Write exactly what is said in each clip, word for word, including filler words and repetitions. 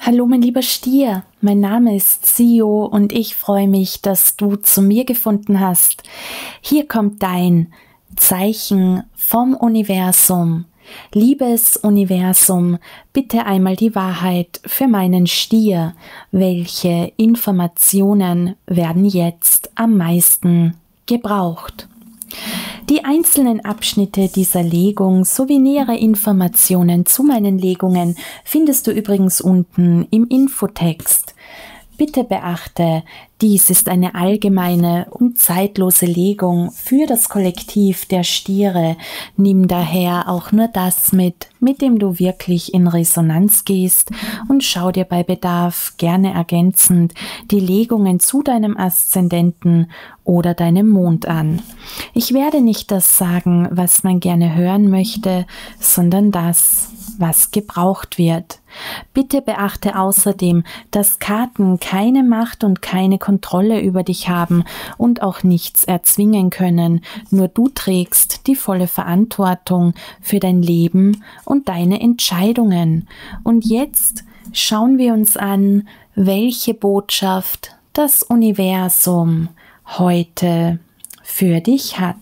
Hallo mein lieber Stier, mein Name ist Sio und ich freue mich, dass du zu mir gefunden hast. Hier kommt dein Zeichen vom Universum. Liebes Universum, bitte einmal die Wahrheit für meinen Stier. Welche Informationen werden jetzt am meisten gebraucht? Die einzelnen Abschnitte dieser Legung sowie nähere Informationen zu meinen Legungen findest du übrigens unten im Infotext. Bitte beachte, dies ist eine allgemeine und zeitlose Legung für das Kollektiv der Stiere. Nimm daher auch nur das mit, mit dem du wirklich in Resonanz gehst und schau dir bei Bedarf gerne ergänzend die Legungen zu deinem Aszendenten oder deinem Mond an. Ich werde nicht das sagen, was man gerne hören möchte, sondern das, was gebraucht wird. Bitte beachte außerdem, dass Karten keine Macht und keine Kontrolle über dich haben und auch nichts erzwingen können. Nur du trägst die volle Verantwortung für dein Leben und deine Entscheidungen. Und jetzt schauen wir uns an, welche Botschaft das Universum heute für dich hat.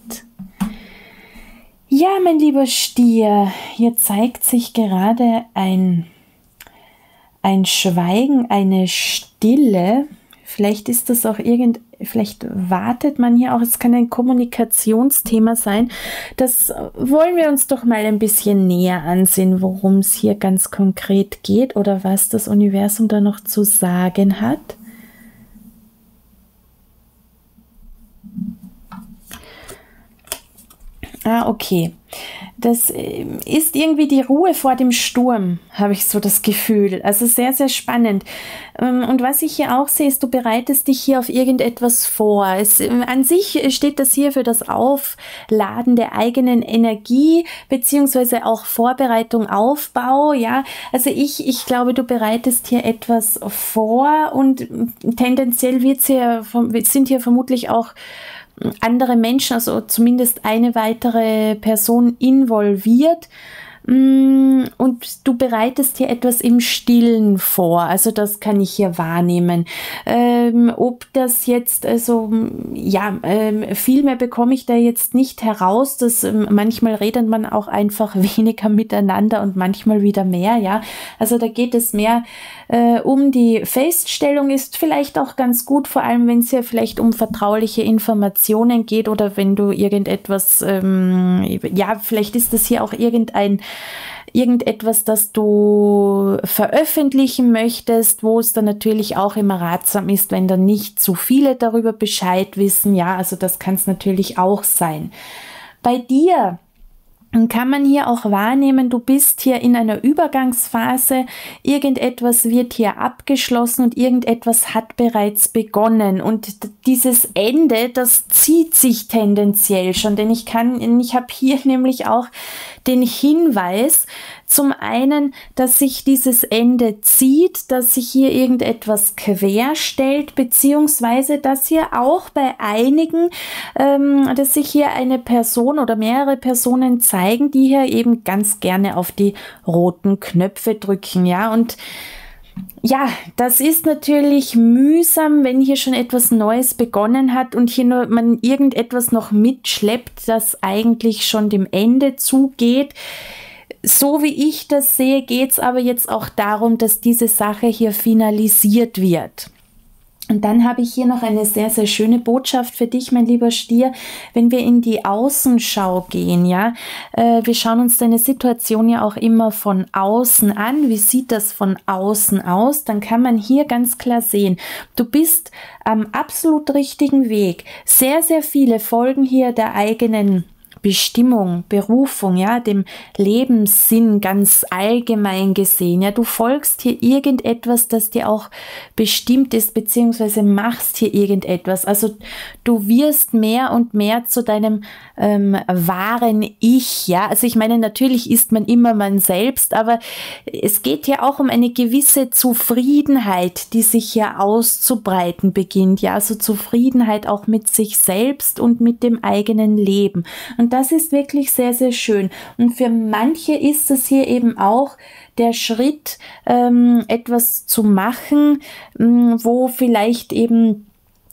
Ja, mein lieber Stier, hier zeigt sich gerade ein, ein Schweigen, eine Stille. Vielleicht ist das auch irgend, vielleicht wartet man hier auch, es kann ein Kommunikationsthema sein. Das wollen wir uns doch mal ein bisschen näher ansehen, worum es hier ganz konkret geht oder was das Universum da noch zu sagen hat. Ah, okay. Das ist irgendwie die Ruhe vor dem Sturm, habe ich so das Gefühl. Also sehr, sehr spannend. Und was ich hier auch sehe, ist, du bereitest dich hier auf irgendetwas vor. Es, an sich steht das hier für das Aufladen der eigenen Energie, beziehungsweise auch Vorbereitung, Aufbau. Ja, also ich, ich glaube, du bereitest hier etwas vor und tendenziell wird's hier, sind hier vermutlich auch andere Menschen, also zumindest eine weitere Person involviert, und du bereitest hier etwas im Stillen vor, also das kann ich hier wahrnehmen. Ähm, ob das jetzt, also ja, ähm, viel mehr bekomme ich da jetzt nicht heraus, dass ähm, manchmal redet man auch einfach weniger miteinander und manchmal wieder mehr, ja, also da geht es mehr äh, um die Feststellung, ist vielleicht auch ganz gut, vor allem wenn es ja vielleicht um vertrauliche Informationen geht oder wenn du irgendetwas, ähm, ja, vielleicht ist das hier auch irgendein irgendetwas, das du veröffentlichen möchtest, wo es dann natürlich auch immer ratsam ist, wenn dann nicht zu viele darüber Bescheid wissen. Ja, also das kann es natürlich auch sein. Bei dir kann man hier auch wahrnehmen, du bist hier in einer Übergangsphase, irgendetwas wird hier abgeschlossen und irgendetwas hat bereits begonnen und dieses Ende, das zieht sich tendenziell schon, denn ich kann, ich habe hier nämlich auch den Hinweis, zum einen, dass sich dieses Ende zieht, dass sich hier irgendetwas querstellt, beziehungsweise dass hier auch bei einigen, ähm, dass sich hier eine Person oder mehrere Personen zeigen, die hier eben ganz gerne auf die roten Knöpfe drücken, ja, und ja, das ist natürlich mühsam, wenn hier schon etwas Neues begonnen hat und hier nur man irgendetwas noch mitschleppt, das eigentlich schon dem Ende zugeht. So wie ich das sehe, geht es aber jetzt auch darum, dass diese Sache hier finalisiert wird. Und dann habe ich hier noch eine sehr, sehr schöne Botschaft für dich, mein lieber Stier. Wenn wir in die Außenschau gehen, ja, äh, wir schauen uns deine Situation ja auch immer von außen an. Wie sieht das von außen aus? Dann kann man hier ganz klar sehen, du bist am absolut richtigen Weg. Sehr, sehr viele folgen hier der eigenen Bestimmung, Berufung, ja, dem Lebenssinn ganz allgemein gesehen. Ja, du folgst hier irgendetwas, das dir auch bestimmt ist, beziehungsweise machst hier irgendetwas. Also du wirst mehr und mehr zu deinem ähm, wahren Ich, ja. Also ich meine, natürlich ist man immer man selbst, aber es geht hier auch um eine gewisse Zufriedenheit, die sich hier auszubreiten beginnt, ja. Also Zufriedenheit auch mit sich selbst und mit dem eigenen Leben. Und Und das ist wirklich sehr, sehr schön. Und für manche ist es hier eben auch der Schritt, ähm, etwas zu machen, ähm, wo vielleicht eben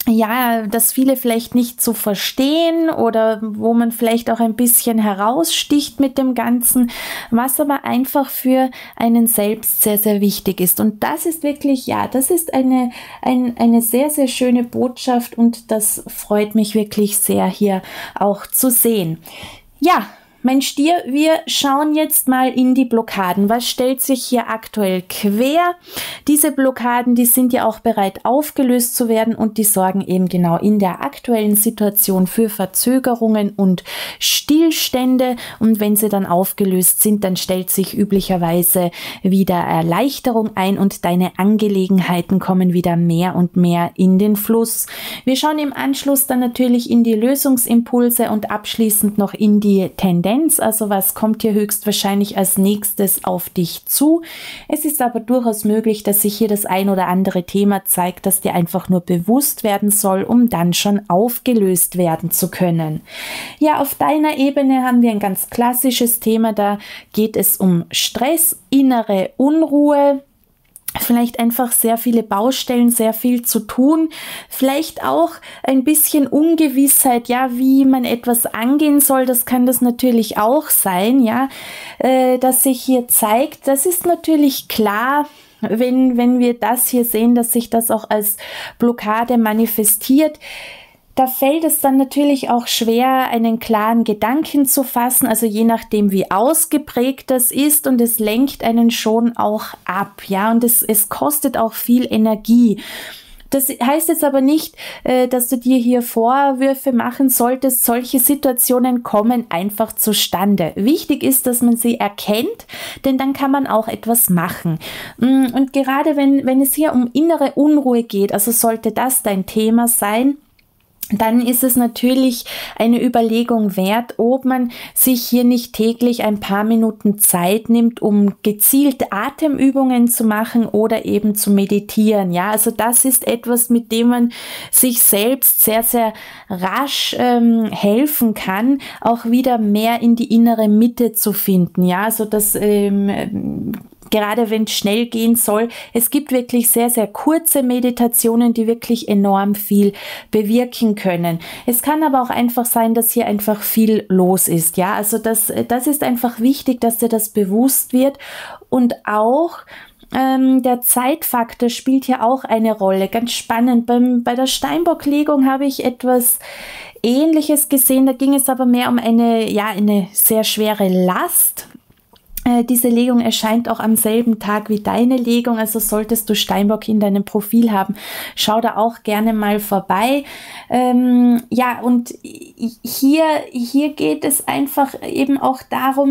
ja, dass viele vielleicht nicht so verstehen oder wo man vielleicht auch ein bisschen heraussticht mit dem Ganzen, was aber einfach für einen selbst sehr, sehr wichtig ist. Und das ist wirklich, ja, das ist eine, ein, eine sehr, sehr schöne Botschaft und das freut mich wirklich sehr, hier auch zu sehen. Ja, mein Stier, wir schauen jetzt mal in die Blockaden. Was stellt sich hier aktuell quer? Diese Blockaden, die sind ja auch bereit aufgelöst zu werden und die sorgen eben genau in der aktuellen Situation für Verzögerungen und Stillstände. Und wenn sie dann aufgelöst sind, dann stellt sich üblicherweise wieder Erleichterung ein und deine Angelegenheiten kommen wieder mehr und mehr in den Fluss. Wir schauen im Anschluss dann natürlich in die Lösungsimpulse und abschließend noch in die Tendenz. Also was kommt hier höchstwahrscheinlich als nächstes auf dich zu. Es ist aber durchaus möglich, dass sich hier das ein oder andere Thema zeigt, das dir einfach nur bewusst werden soll, um dann schon aufgelöst werden zu können. Ja, auf deiner Ebene haben wir ein ganz klassisches Thema, da geht es um Stress, innere Unruhe, vielleicht einfach sehr viele Baustellen, sehr viel zu tun, vielleicht auch ein bisschen Ungewissheit, ja, wie man etwas angehen soll, das kann das natürlich auch sein, ja, äh, dass sich hier zeigt, das ist natürlich klar, wenn, wenn wir das hier sehen, dass sich das auch als Blockade manifestiert. Da fällt es dann natürlich auch schwer, einen klaren Gedanken zu fassen, also je nachdem, wie ausgeprägt das ist und es lenkt einen schon auch ab, ja, und es, es kostet auch viel Energie. Das heißt jetzt aber nicht, äh, dass du dir hier Vorwürfe machen solltest. Solche Situationen kommen einfach zustande. Wichtig ist, dass man sie erkennt, denn dann kann man auch etwas machen. Und gerade wenn, wenn es hier um innere Unruhe geht, also sollte das dein Thema sein, dann ist es natürlich eine Überlegung wert, ob man sich hier nicht täglich ein paar Minuten Zeit nimmt, um gezielt Atemübungen zu machen oder eben zu meditieren. Ja, also das ist etwas, mit dem man sich selbst sehr, sehr rasch ähm, helfen kann, auch wieder mehr in die innere Mitte zu finden. Ja, also das ähm, gerade wenn es schnell gehen soll. Es gibt wirklich sehr, sehr kurze Meditationen, die wirklich enorm viel bewirken können. Es kann aber auch einfach sein, dass hier einfach viel los ist. Ja, also das, das ist einfach wichtig, dass dir das bewusst wird und auch Ähm, der Zeitfaktor spielt hier auch eine Rolle. Ganz spannend. Beim, bei der Steinbock-Legung habe ich etwas Ähnliches gesehen. Da ging es aber mehr um eine, ja, eine sehr schwere Last. Diese Legung erscheint auch am selben Tag wie deine Legung, also solltest du Steinbock in deinem Profil haben, schau da auch gerne mal vorbei. Ähm, ja, und hier, hier geht es einfach eben auch darum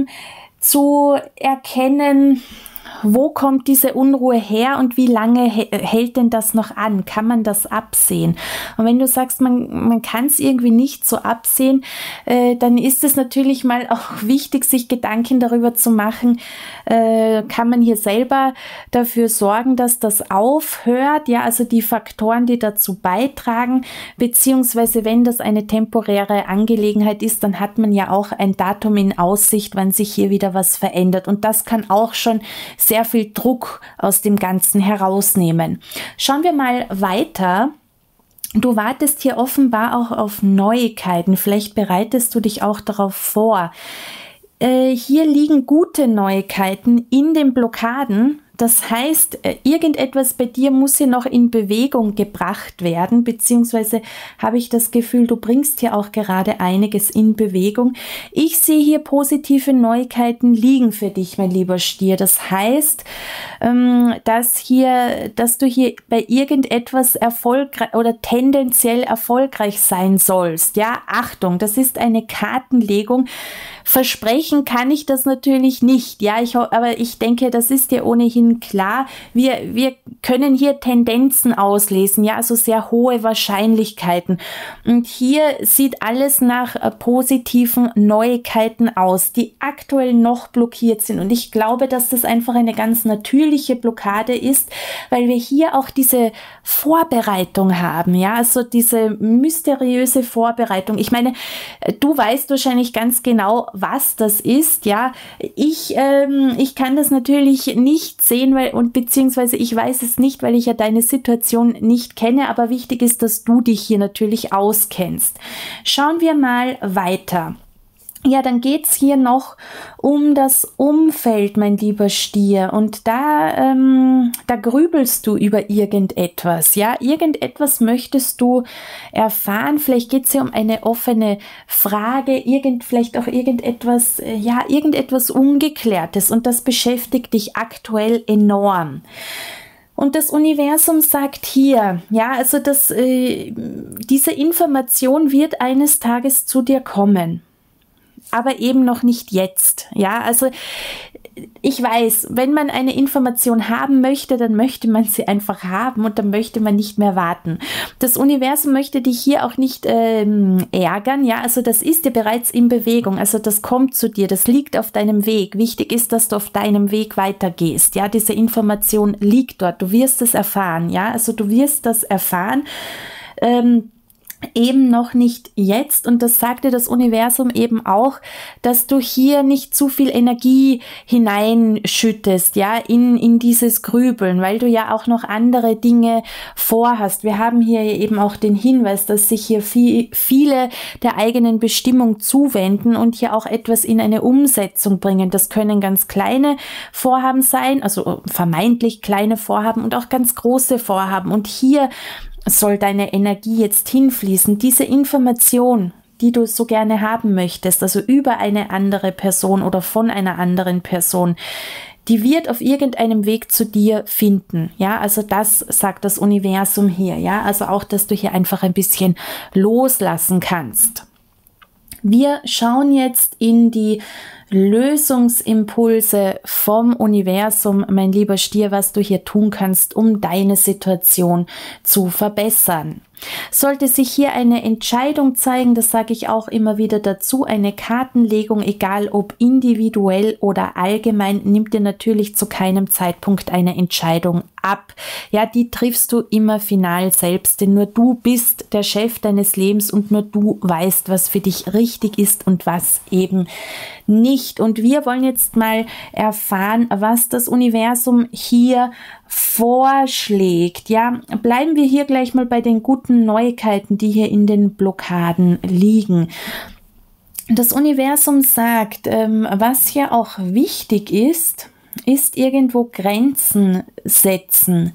zu erkennen, wo kommt diese Unruhe her und wie lange hält denn das noch an? Kann man das absehen? Und wenn du sagst, man, man kann es irgendwie nicht so absehen, äh, dann ist es natürlich mal auch wichtig, sich Gedanken darüber zu machen, äh, kann man hier selber dafür sorgen, dass das aufhört? Ja, also die Faktoren, die dazu beitragen, beziehungsweise wenn das eine temporäre Angelegenheit ist, dann hat man ja auch ein Datum in Aussicht, wann sich hier wieder was verändert. Und das kann auch schon sehr viel Druck aus dem Ganzen herausnehmen. Schauen wir mal weiter. Du wartest hier offenbar auch auf Neuigkeiten. Vielleicht bereitest du dich auch darauf vor. Äh, hier liegen gute Neuigkeiten in den Blockaden. Das heißt, irgendetwas bei dir muss hier noch in Bewegung gebracht werden, beziehungsweise habe ich das Gefühl, du bringst hier auch gerade einiges in Bewegung. Ich sehe hier positive Neuigkeiten liegen für dich, mein lieber Stier. Das heißt, dass hier, dass du hier bei irgendetwas erfolgreich oder tendenziell erfolgreich sein sollst. Ja, Achtung, das ist eine Kartenlegung. versprechen kann ich das natürlich nicht. Ja, ich, aber ich denke, das ist dir ohnehin klar. Wir, wir können hier Tendenzen auslesen, ja, also sehr hohe Wahrscheinlichkeiten. Und hier sieht alles nach äh, positiven Neuigkeiten aus, die aktuell noch blockiert sind. Und ich glaube, dass das einfach eine ganz natürliche Blockade ist, weil wir hier auch diese Vorbereitung haben, ja, also diese mysteriöse Vorbereitung. Ich meine, du weißt wahrscheinlich ganz genau, was das ist, ja. Ich, ähm, ich kann das natürlich nicht sehen, weil, und beziehungsweise ich weiß es nicht, weil ich ja deine Situation nicht kenne, aber wichtig ist, dass du dich hier natürlich auskennst. Schauen wir mal weiter. Ja, dann geht's hier noch um das Umfeld, mein lieber Stier. Und da, ähm, da grübelst du über irgendetwas. Ja, irgendetwas möchtest du erfahren. Vielleicht geht's hier um eine offene Frage, irgend, vielleicht auch irgendetwas, äh, ja, irgendetwas Ungeklärtes. Und das beschäftigt dich aktuell enorm. Und das Universum sagt hier, ja, also das, äh, diese Information wird eines Tages zu dir kommen. Aber eben noch nicht jetzt. Ja, also ich weiß, wenn man eine Information haben möchte, dann möchte man sie einfach haben und dann möchte man nicht mehr warten. Das Universum möchte dich hier auch nicht ähm, ärgern. Ja, also das ist ja bereits in Bewegung. Also das kommt zu dir, das liegt auf deinem Weg. Wichtig ist, dass du auf deinem Weg weitergehst. Ja, diese Information liegt dort. Du wirst es erfahren. Ja, also du wirst das erfahren. Ähm, Eben noch nicht jetzt, und das sagte das Universum eben auch, dass du hier nicht zu viel Energie hineinschüttest, ja, in, in dieses Grübeln, weil du ja auch noch andere Dinge vorhast. Wir haben hier eben auch den Hinweis, dass sich hier viel, viele der eigenen Bestimmung zuwenden und hier auch etwas in eine Umsetzung bringen. Das können ganz kleine Vorhaben sein, also vermeintlich kleine Vorhaben und auch ganz große Vorhaben. Und hier soll deine Energie jetzt hinfließen, diese Information, die du so gerne haben möchtest, also über eine andere Person oder von einer anderen Person, die wird auf irgendeinem Weg zu dir finden. Ja, also das sagt das Universum hier. Ja, also auch, dass du hier einfach ein bisschen loslassen kannst. Wir schauen jetzt in die Lösungsimpulse vom Universum, mein lieber Stier, was du hier tun kannst, um deine Situation zu verbessern. Sollte sich hier eine Entscheidung zeigen, das sage ich auch immer wieder dazu, eine Kartenlegung, egal ob individuell oder allgemein, nimmt dir natürlich zu keinem Zeitpunkt eine Entscheidung ab. Ja, die triffst du immer final selbst, denn nur du bist der Chef deines Lebens und nur du weißt, was für dich richtig ist und was eben nicht. Und wir wollen jetzt mal erfahren, was das Universum hier vorschlägt. Ja, bleiben wir hier gleich mal bei den guten Neuigkeiten, die hier in den Blockaden liegen. Das Universum sagt, ähm, was hier auch wichtig ist, ist irgendwo Grenzen setzen.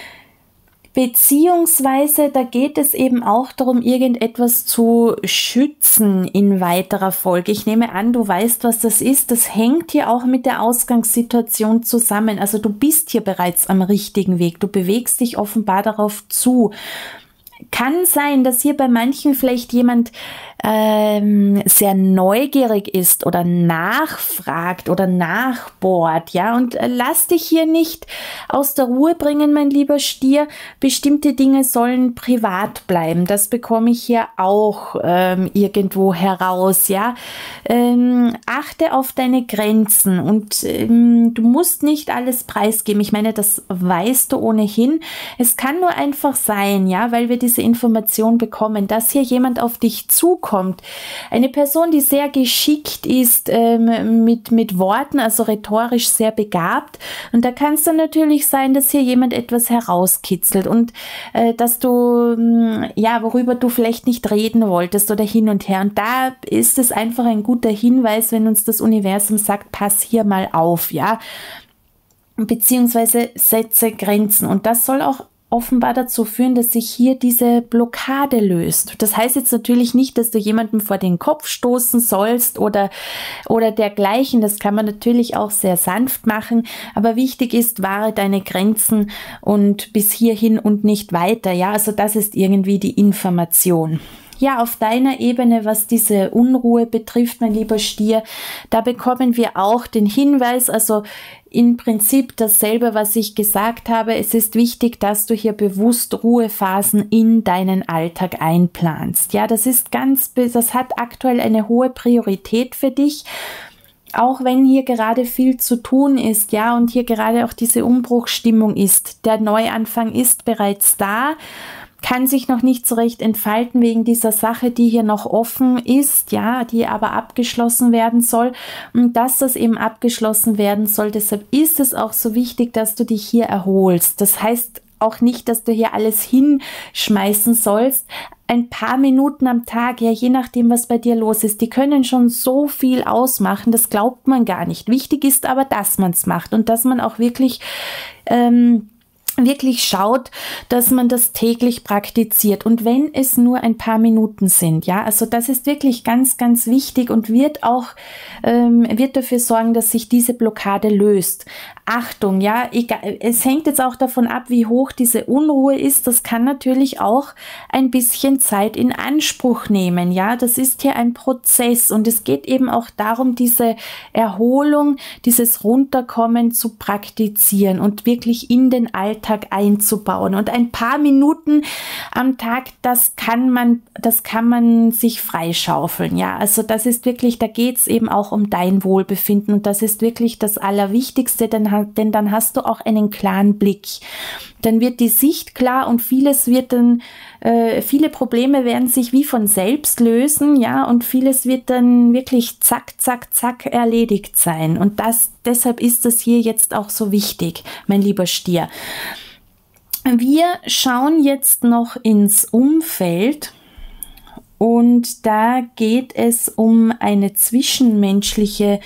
Beziehungsweise, da geht es eben auch darum, irgendetwas zu schützen in weiterer Folge. Ich nehme an, du weißt, was das ist. Das hängt hier auch mit der Ausgangssituation zusammen. Also du bist hier bereits am richtigen Weg. Du bewegst dich offenbar darauf zu. Kann sein, dass hier bei manchen vielleicht jemand ähm, sehr neugierig ist oder nachfragt oder nachbohrt, ja, und äh, lass dich hier nicht aus der Ruhe bringen, mein lieber Stier. Bestimmte Dinge sollen privat bleiben. Das bekomme ich hier auch ähm, irgendwo heraus, ja. Ähm, achte auf deine Grenzen und ähm, du musst nicht alles preisgeben. Ich meine, das weißt du ohnehin. Es kann nur einfach sein, ja, weil wir diese Information bekommen, dass hier jemand auf dich zukommt. Eine Person, die sehr geschickt ist ähm, mit, mit Worten, also rhetorisch sehr begabt. Und da kann es dann natürlich sein, dass hier jemand etwas herauskitzelt und äh, dass du, mh, ja, worüber du vielleicht nicht reden wolltest oder hin und her. Und da ist es einfach ein guter Hinweis, wenn uns das Universum sagt, pass hier mal auf, ja, beziehungsweise setze Grenzen. Und das soll auch offenbar dazu führen, dass sich hier diese Blockade löst. Das heißt jetzt natürlich nicht, dass du jemandem vor den Kopf stoßen sollst oder, oder dergleichen. Das kann man natürlich auch sehr sanft machen. Aber wichtig ist, wahre deine Grenzen und bis hierhin und nicht weiter. Ja, also das ist irgendwie die Information. ja, auf deiner Ebene, was diese Unruhe betrifft, mein lieber Stier, da bekommen wir auch den Hinweis, also im Prinzip dasselbe, was ich gesagt habe. Es ist wichtig, dass du hier bewusst Ruhephasen in deinen Alltag einplanst. Ja, das ist ganz, das hat aktuell eine hohe Priorität für dich. Auch wenn hier gerade viel zu tun ist, ja, und hier gerade auch diese Umbruchsstimmung ist. Der Neuanfang ist bereits da, kann sich noch nicht so recht entfalten wegen dieser Sache, die hier noch offen ist, ja, die aber abgeschlossen werden soll. Und dass das eben abgeschlossen werden soll, deshalb ist es auch so wichtig, dass du dich hier erholst. Das heißt auch nicht, dass du hier alles hinschmeißen sollst. Ein paar Minuten am Tag, ja, je nachdem, was bei dir los ist, die können schon so viel ausmachen, das glaubt man gar nicht. Wichtig ist aber, dass man es macht und dass man auch wirklich ähm, wirklich schaut, dass man das täglich praktiziert und wenn es nur ein paar Minuten sind, ja, also das ist wirklich ganz, ganz wichtig und wird auch, ähm, wird dafür sorgen, dass sich diese Blockade löst. Achtung, ja, egal, es hängt jetzt auch davon ab, wie hoch diese Unruhe ist, das kann natürlich auch ein bisschen Zeit in Anspruch nehmen, ja, das ist hier ein Prozess und es geht eben auch darum, diese Erholung, dieses Runterkommen zu praktizieren und wirklich in den Alltag einzubauen und ein paar Minuten am Tag, das kann man, das kann man sich freischaufeln, ja, also das ist wirklich, da geht es eben auch um dein Wohlbefinden und das ist wirklich das Allerwichtigste, denn, denn dann hast du auch einen klaren Blick, dann wird die Sicht klar und vieles wird dann, äh, viele Probleme werden sich wie von selbst lösen, ja, und vieles wird dann wirklich zack, zack, zack erledigt sein und das, deshalb ist es hier jetzt auch so wichtig, mein lieber Stier. Wir schauen jetzt noch ins Umfeld und da geht es um eine zwischenmenschliche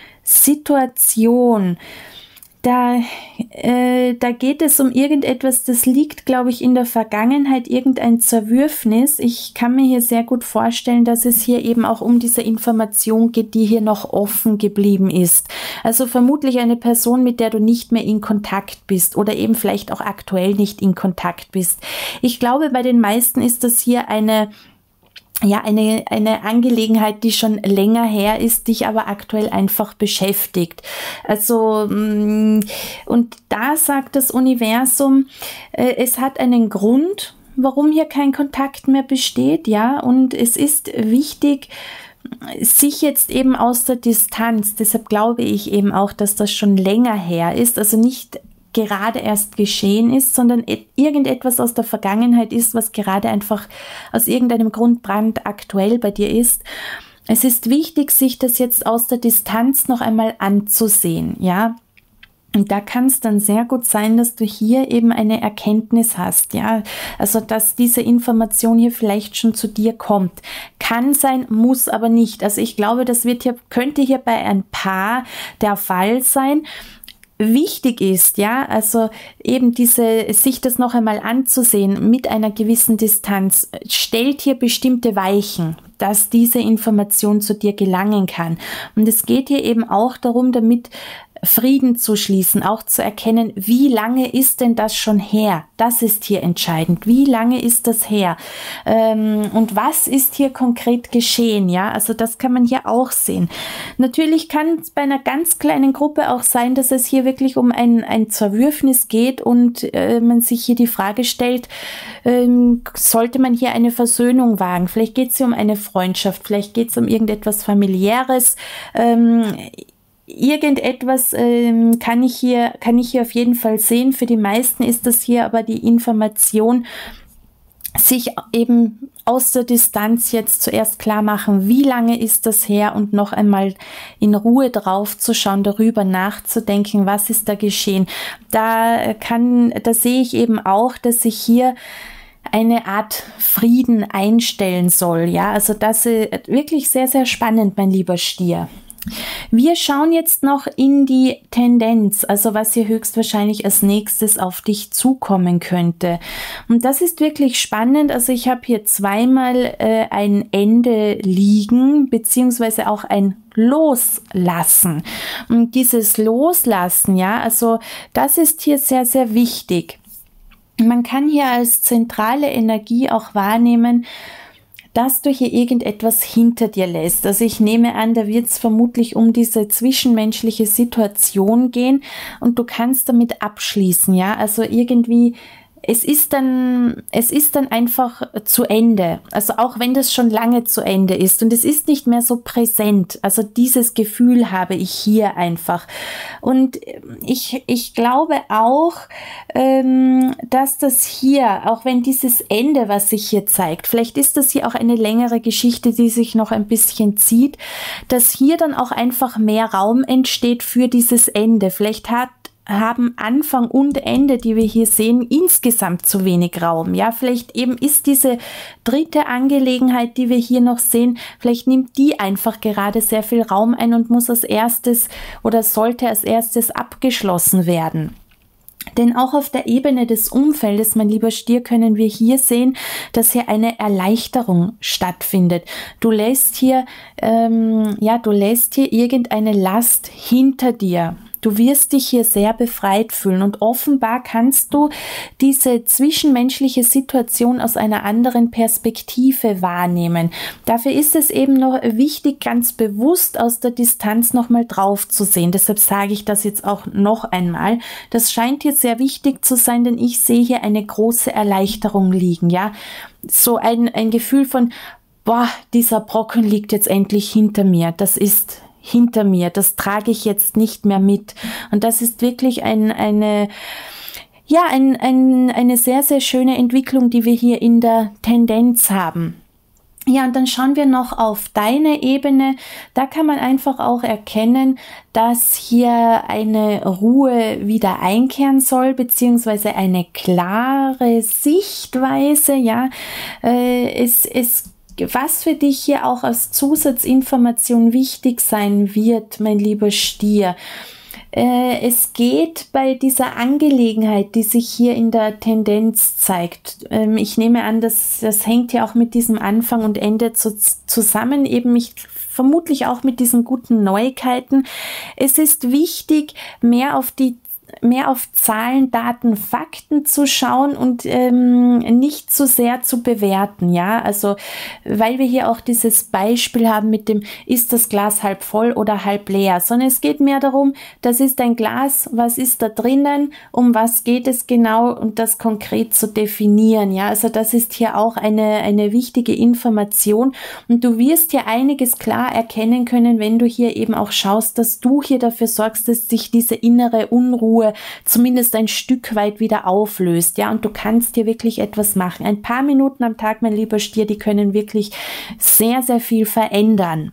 Situation. Da, äh, da geht es um irgendetwas, das liegt, glaube ich, in der Vergangenheit, irgendein Zerwürfnis. Ich kann mir hier sehr gut vorstellen, dass es hier eben auch um diese Information geht, die hier noch offen geblieben ist. Also vermutlich eine Person, mit der du nicht mehr in Kontakt bist oder eben vielleicht auch aktuell nicht in Kontakt bist. Ich glaube, bei den meisten ist das hier eine ja, eine, eine Angelegenheit, die schon länger her ist, dich aber aktuell einfach beschäftigt. Also, und da sagt das Universum, äh, es hat einen Grund, warum hier kein Kontakt mehr besteht, ja, und es ist wichtig, sich jetzt eben aus der Distanz, deshalb glaube ich eben auch, dass das schon länger her ist, also nicht gerade erst geschehen ist, sondern irgendetwas aus der Vergangenheit ist, was gerade einfach aus irgendeinem Grund brandaktuell bei dir ist. Es ist wichtig, sich das jetzt aus der Distanz noch einmal anzusehen, ja. Und da kann es dann sehr gut sein, dass du hier eben eine Erkenntnis hast, ja, also dass diese Information hier vielleicht schon zu dir kommt. Kann sein, muss aber nicht. Also ich glaube, das wird hier, könnte hier bei ein Paar der Fall sein. Wichtig ist, ja, also eben diese, sich das noch einmal anzusehen mit einer gewissen Distanz, stellt hier bestimmte Weichen, dass diese Information zu dir gelangen kann. Und es geht hier eben auch darum, damit Frieden zu schließen, auch zu erkennen, wie lange ist denn das schon her? Das ist hier entscheidend. Wie lange ist das her? Ähm, und was ist hier konkret geschehen? Ja, also das kann man hier auch sehen. Natürlich kann es bei einer ganz kleinen Gruppe auch sein, dass es hier wirklich um ein, ein Zerwürfnis geht und äh, man sich hier die Frage stellt, ähm, sollte man hier eine Versöhnung wagen? Vielleicht geht es hier um eine Freundschaft, vielleicht geht es um irgendetwas Familiäres. Ähm, Irgendetwas ähm, kann ich hier, kann ich hier auf jeden Fall sehen. Für die meisten ist das hier aber die Information, sich eben aus der Distanz jetzt zuerst klar machen, wie lange ist das her und noch einmal in Ruhe drauf zu schauen, darüber nachzudenken, was ist da geschehen. Da kann, da sehe ich eben auch, dass sich hier eine Art Frieden einstellen soll. Ja, also das ist wirklich sehr, sehr spannend, mein lieber Stier. Wir schauen jetzt noch in die Tendenz, also was hier höchstwahrscheinlich als nächstes auf dich zukommen könnte. Und das ist wirklich spannend. Also ich habe hier zweimal äh, ein Ende liegen, beziehungsweise auch ein Loslassen. Und dieses Loslassen, ja, also das ist hier sehr, sehr wichtig. Man kann hier als zentrale Energie auch wahrnehmen, dass du hier irgendetwas hinter dir lässt. Also ich nehme an, da wird es vermutlich um diese zwischenmenschliche Situation gehen und du kannst damit abschließen, ja, also irgendwie Es ist dann, es ist dann einfach zu Ende. Also auch wenn das schon lange zu Ende ist und es ist nicht mehr so präsent. Also dieses Gefühl habe ich hier einfach. Und ich, ich glaube auch, ähm, dass das hier, auch wenn dieses Ende, was sich hier zeigt, vielleicht ist das hier auch eine längere Geschichte, die sich noch ein bisschen zieht, dass hier dann auch einfach mehr Raum entsteht für dieses Ende. Vielleicht hat haben Anfang und Ende, die wir hier sehen, insgesamt zu wenig Raum. Ja, vielleicht eben ist diese dritte Angelegenheit, die wir hier noch sehen, vielleicht nimmt die einfach gerade sehr viel Raum ein und muss als erstes oder sollte als erstes abgeschlossen werden. Denn auch auf der Ebene des Umfeldes, mein lieber Stier, können wir hier sehen, dass hier eine Erleichterung stattfindet. Du lässt hier, ähm, ja, du lässt hier irgendeine Last hinter dir. Du wirst dich hier sehr befreit fühlen und offenbar kannst du diese zwischenmenschliche Situation aus einer anderen Perspektive wahrnehmen. Dafür ist es eben noch wichtig, ganz bewusst aus der Distanz nochmal drauf zu sehen. Deshalb sage ich das jetzt auch noch einmal. Das scheint jetzt sehr wichtig zu sein, denn ich sehe hier eine große Erleichterung liegen. Ja, so ein, ein Gefühl von, boah, dieser Brocken liegt jetzt endlich hinter mir. Das ist hinter mir, das trage ich jetzt nicht mehr mit. Und das ist wirklich ein, eine, ja, ein, ein, eine sehr, sehr schöne Entwicklung, die wir hier in der Tendenz haben. Ja, und dann schauen wir noch auf deine Ebene. Da kann man einfach auch erkennen, dass hier eine Ruhe wieder einkehren soll, beziehungsweise eine klare Sichtweise. Ja, äh, es, es Was für dich hier auch als Zusatzinformation wichtig sein wird, mein lieber Stier. Äh, es geht bei dieser Angelegenheit, die sich hier in der Tendenz zeigt. Ähm, ich nehme an, dass das hängt ja auch mit diesem Anfang und Ende zu, zusammen, eben ich vermutlich auch mit diesen guten Neuigkeiten. Es ist wichtig, mehr auf die mehr auf Zahlen, Daten, Fakten zu schauen und ähm, nicht zu sehr zu bewerten, ja, also weil wir hier auch dieses Beispiel haben mit dem, ist das Glas halb voll oder halb leer, sondern es geht mehr darum, das ist ein Glas, was ist da drinnen, um was geht es genau und das konkret zu definieren, ja, also das ist hier auch eine, eine wichtige Information und du wirst hier einiges klar erkennen können, wenn du hier eben auch schaust, dass du hier dafür sorgst, dass sich diese innere Unruhe zumindest ein Stück weit wieder auflöst, ja, und du kannst hier wirklich etwas machen. Ein paar Minuten am Tag, mein lieber Stier, die können wirklich sehr, sehr viel verändern.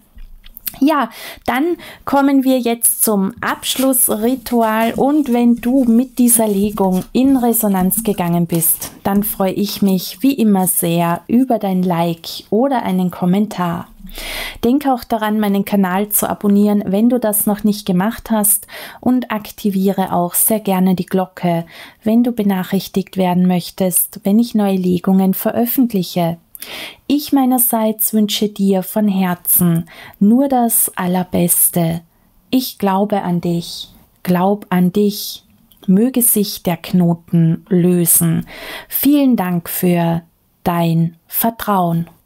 Ja, dann kommen wir jetzt zum Abschlussritual und wenn du mit dieser Legung in Resonanz gegangen bist, dann freue ich mich wie immer sehr über dein Like oder einen Kommentar. Denke auch daran, meinen Kanal zu abonnieren, wenn du das noch nicht gemacht hast und aktiviere auch sehr gerne die Glocke, wenn du benachrichtigt werden möchtest, wenn ich neue Legungen veröffentliche. Ich meinerseits wünsche dir von Herzen nur das Allerbeste. Ich glaube an dich, glaub an dich, möge sich der Knoten lösen. Vielen Dank für dein Vertrauen.